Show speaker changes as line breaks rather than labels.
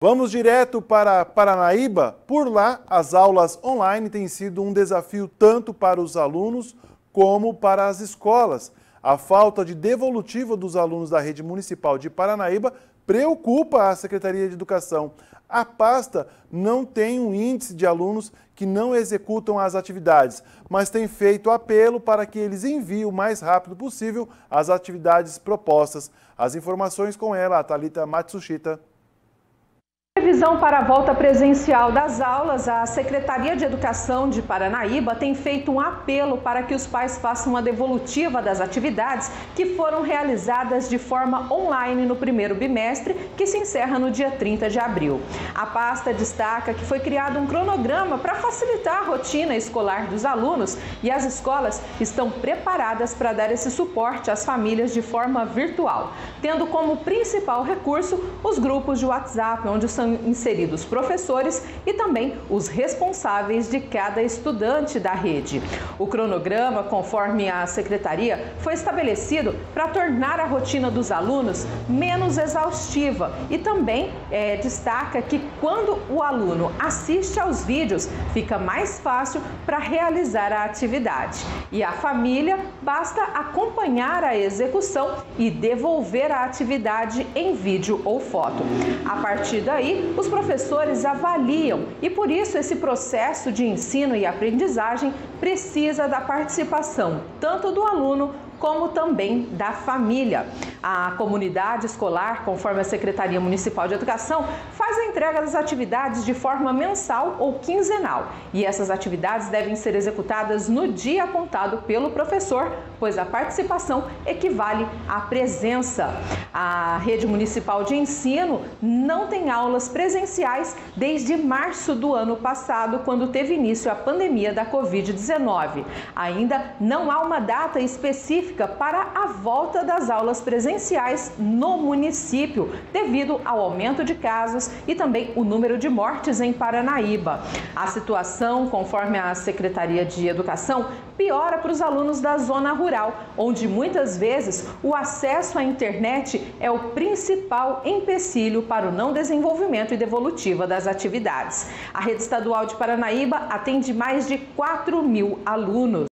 Vamos direto para Paranaíba. Por lá, as aulas online têm sido um desafio tanto para os alunos como para as escolas. A falta de devolutiva dos alunos da rede municipal de Paranaíba preocupa a Secretaria de Educação. A pasta não tem um índice de alunos que não executam as atividades, mas tem feito apelo para que eles enviem o mais rápido possível as atividades propostas. As informações com ela, a Thalita Matsushita.
Previsão para a volta presencial das aulas, a Secretaria de Educação de Paranaíba tem feito um apelo para que os pais façam a devolutiva das atividades que foram realizadas de forma online no primeiro bimestre, que se encerra no dia 30 de abril. A pasta destaca que foi criado um cronograma para facilitar a rotina escolar dos alunos e as escolas estão preparadas para dar esse suporte às famílias de forma virtual, tendo como principal recurso os grupos de WhatsApp, onde são inseridos professores e também os responsáveis de cada estudante da rede. O cronograma, conforme a secretaria, foi estabelecido para tornar a rotina dos alunos menos exaustiva e também destaca que quando o aluno assiste aos vídeos, fica mais fácil para realizar a atividade. E a família basta acompanhar a execução e devolver a atividade em vídeo ou foto. A partir daí, os professores avaliam e por isso esse processo de ensino e aprendizagem precisa da participação tanto do aluno como também da família. A comunidade escolar, conforme a Secretaria Municipal de Educação, faz a entrega das atividades de forma mensal ou quinzenal. E essas atividades devem ser executadas no dia apontado pelo professor, pois a participação equivale à presença. A rede municipal de ensino não tem aulas presenciais desde março do ano passado, quando teve início a pandemia da Covid-19. Ainda não há uma data específica para a volta das aulas presenciais no município, devido ao aumento de casos e também o número de mortes em Paranaíba. A situação, conforme a Secretaria de Educação, piora para os alunos da zona rural, onde muitas vezes o acesso à internet é o principal empecilho para o não desenvolvimento e devolutiva das atividades. A rede estadual de Paranaíba atende mais de 4.000 alunos.